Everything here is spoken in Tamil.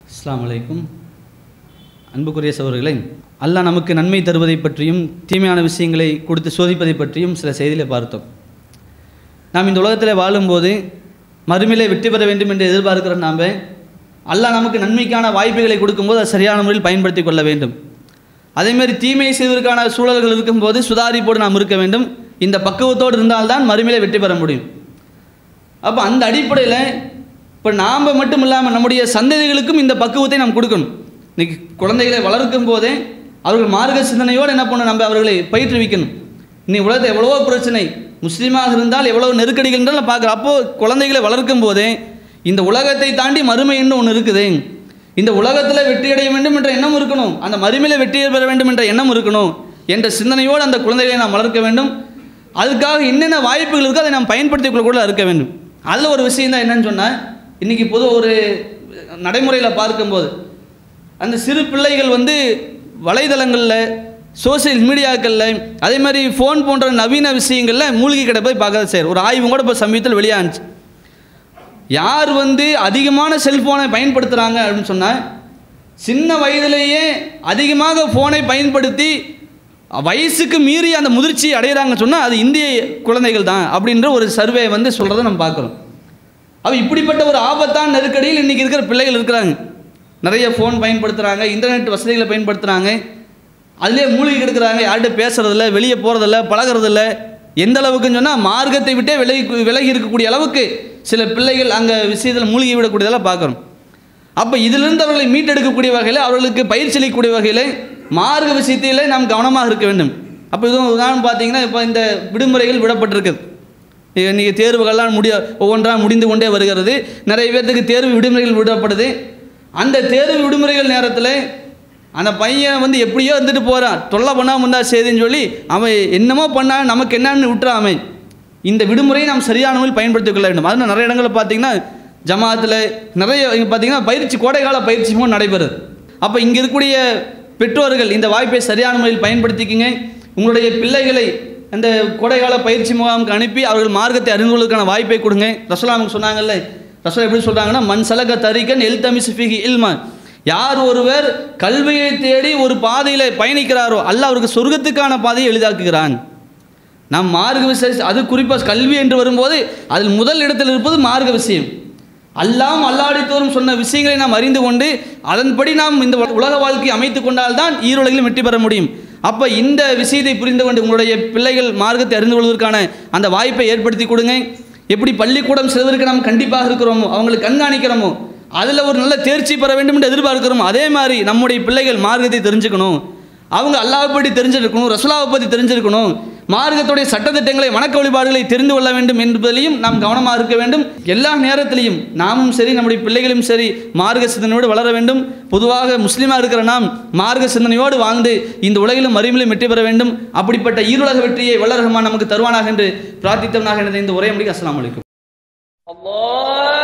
அஸ்ஸலாமு அலைக்கும். அன்புக்குரிய சகோதரர்களே, அல்லாஹ் நமக்கு நன்மை தருவதை பற்றியும் தீமையான விஷயங்களை கொடுத்து சோதிப்பதை பற்றியும் சில செய்திகளை பார்த்தோம். நாம் இந்த உலகத்தில் வாழும்போது மறுமையிலே வெற்றி பெற வேண்டும் என்று எதிர்பார்க்கிற நாம் அல்லாஹ் நமக்கு நன்மைக்கான வாய்ப்புகளை கொடுக்கும்போது அதை சரியான முறையில் பயன்படுத்தி கொள்ள வேண்டும். அதேமாதிரி தீமையை செய்வதற்கான சூழல்கள் இருக்கும்போது சுதாரிப்போடு நாம் இருக்க வேண்டும். இந்த பக்குவத்தோடு இருந்தால்தான் மறுமையிலே வெற்றி பெற முடியும். அப்போ அந்த அடிப்படையில் இப்போ நாம் மட்டும் இல்லாமல் நம்முடைய சந்ததிகளுக்கும் இந்த பக்குவத்தை நாம் கொடுக்கணும். இன்றைக்கி குழந்தைகளை வளர்க்கும் போதே அவர்கள் மார்க்க சிந்தனையோடு என்ன பண்ணணும், நம்ம அவர்களை பயிற்றுவிக்கணும். இன்னைக்கு உலகத்தில் எவ்வளவோ பிரச்சனை, முஸ்லீமாக இருந்தால் எவ்வளோ நெருக்கடிகள் என்றால் பார்க்குறோம். அப்போது குழந்தைகளை வளர்க்கும் போதே இந்த உலகத்தை தாண்டி மறுமை என்று ஒன்று இருக்குது. இந்த உலகத்தில் வெற்றியடைய வேண்டும் என்ற எண்ணம் இருக்கணும், அந்த மறுமையில் வெற்றி பெற வேண்டும் என்ற எண்ணம் இருக்கணும் என்ற சிந்தனையோடு அந்த குழந்தைகளை நாம் வளர்க்க வேண்டும். அதுக்காக என்னென்ன வாய்ப்புகள் இருக்கோ அதை நாம் பயன்படுத்திக் கொள்ளக்கூட இருக்க வேண்டும். அதில் ஒரு விஷயம் தான் என்னன்னு சொன்னால், இன்றைக்கி பொது ஒரு நடைமுறையில் பார்க்கும்போது அந்த சிறு பிள்ளைகள் வலைதளங்களில் சோசியல் மீடியாக்களில் அதே மாதிரி ஃபோன் போன்ற நவீன விஷயங்களில் மூழ்கி கிடப்பதை பார்க்க சார். ஒரு ஆய்வு கூட இப்போ சமீபத்தில் வெளியாகிச்சு. யார் அதிகமான செல்ஃபோனை பயன்படுத்துகிறாங்க அப்படின்னு சொன்னால், சின்ன வயதிலேயே அதிகமாக ஃபோனை பயன்படுத்தி வயசுக்கு மீறி அந்த முதிர்ச்சி அடைகிறாங்கன்னு சொன்னால் அது இந்திய குழந்தைகள் தான் அப்படின்ற ஒரு சர்வே சொல்கிறத நம்ம பார்க்குறோம். அப்போ இப்படிப்பட்ட ஒரு ஆபத்தான நெருக்கடியில் இன்றைக்கி இருக்கிற பிள்ளைகள் இருக்கிறாங்க. நிறைய ஃபோன் பயன்படுத்துகிறாங்க, இன்டர்நெட் வசதிகளை பயன்படுத்துகிறாங்க, அதிலே மூழ்கி கிடக்கிறாங்க. யார்கிட்ட பேசுகிறதில்ல, வெளியே போகிறதில்ல, பழகிறதில்ல. எந்த அளவுக்குன்னு சொன்னால் மார்க்கத்தை விட்டே விலகி இருக்கக்கூடிய அளவுக்கு சில பிள்ளைகள் அங்கே விஷயத்தில் மூழ்கி விடக்கூடியதெல்லாம் பார்க்குறோம். அப்போ இதிலிருந்து அவர்களை மீட்டெடுக்கக்கூடிய வகையில், அவர்களுக்கு பயிற்சி அளிக்கக்கூடிய வகையில் மார்க்க விஷயத்திலே நாம் கவனமாக இருக்க வேண்டும். அப்போ இதுவும் உதாரணம் பார்த்தீங்கன்னா, இப்போ இந்த விடுமுறைகள் விடப்பட்டிருக்குது. இன்றைக்கி தேர்வுகள்லாம் ஒவ்வொன்றாக முடிந்து கொண்டே வருகிறது. நிறைய பேர்த்துக்கு தேர்வு விடுமுறைகள் விடப்படுது. அந்த தேர்வு விடுமுறைகள் நேரத்தில் அந்த பையன் எப்படியோ போகிறான், தொல்லை பண்ணாமல் இருந்தால் செய்துன்னு சொல்லி அவன் என்னமோ பண்ணால் நமக்கு என்னன்னு விட்டுறான். இந்த விடுமுறையை நாம் சரியான முறையில் பயன்படுத்திக் கொள்ள வேண்டும். அதில் நிறைய இடங்களில் பார்த்திங்கன்னா ஜமாத்தில் நிறைய பார்த்திங்கன்னா பயிற்சி, கோடைக்கால பயிற்சி மூலம் நடைபெறுது. அப்போ இங்கே இருக்கக்கூடிய பெற்றோர்கள் இந்த வாய்ப்பை சரியான முறையில் பயன்படுத்திக்கிங்க. உங்களுடைய பிள்ளைகளை அந்த கோடைக்கால பயிற்சி முகாமுக்கு அனுப்பி அவர்கள் மார்க்கத்தை அறிந்து கொள்வதற்கான வாய்ப்பை கொடுங்க. ரசூலுல்லாஹ் சொன்னாங்கல்ல, ரசூல் எப்படி சொல்கிறாங்கன்னா, மன் சலக தரிகன் எல்தமிஸ் ஃபீஹி இல்மன், யார் ஒருவர் கல்வியை தேடி ஒரு பாதையில் பயணிக்கிறாரோ அல்லாஹ் அவருக்கு சொர்க்கத்துக்கான பாதையை எளிதாக்குகிறான். நாம் மார்க்க விஷயம், அது குறிப்பாக கல்வி என்று வரும்போது அதில் முதல் இடத்தில் இருப்பது மார்க்க விஷயம். அல்லாஹ்வும் அல்லாஹ்வுடைய சொன்ன விஷயங்களை நாம் அறிந்து கொண்டு அதன்படி நாம் இந்த உலக வாழ்க்கையை அமைத்து கொண்டால்தான் ஈருலகிலும் வெற்றி பெற முடியும். அப்போ இந்த விஷயத்தை புரிந்து கொண்டு உங்களுடைய பிள்ளைகள் மார்க்கத்தை அறிந்து கொள்வதற்கான அந்த வாய்ப்பை ஏற்படுத்தி கொடுங்க. எப்படி பள்ளிக்கூடம் செல்வதற்கு நாம் கண்டிப்பாக இருக்கிறோமோ, அவங்களுக்கு கண்காணிக்கிறோமோ, அதில் ஒரு நல்ல தேர்ச்சி பெற வேண்டும் என்று எதிர்பார்க்கிறோமோ, அதே மாதிரி நம்முடைய பிள்ளைகள் மார்க்கத்தை தெரிஞ்சுக்கணும். அவங்க அல்லாஹ்வை பற்றி தெரிஞ்சிருக்கணும், ரசூலுல்லாஹை பற்றி தெரிஞ்சிருக்கணும், மார்க்கத்துடைய சட்டத்திட்டங்களை வணக்க வழிபாடுகளை தெரிந்து கொள்ள வேண்டும் என்பதிலையும் நாம் கவனமாக இருக்க வேண்டும். எல்லா நேரத்திலையும் நாமும் சரி நம்முடைய பிள்ளைகளும் சரி மார்க்க சிந்தனையோடு வளர வேண்டும். பொதுவாக முஸ்லீமாக இருக்கிற நாம் மார்க்க சிந்தனையோடு வாழ்ந்து இந்த உலகிலும் மறுமையிலும் வெற்றி பெற வேண்டும். அப்படிப்பட்ட ஈருலக வெற்றியை வல்ல ரஹ்மான் நமக்கு தருவானாக என்று பிரார்த்தித்தவனாக இந்த உரையை முடிக்க. அஸ்ஸலாமு அலைக்கும்.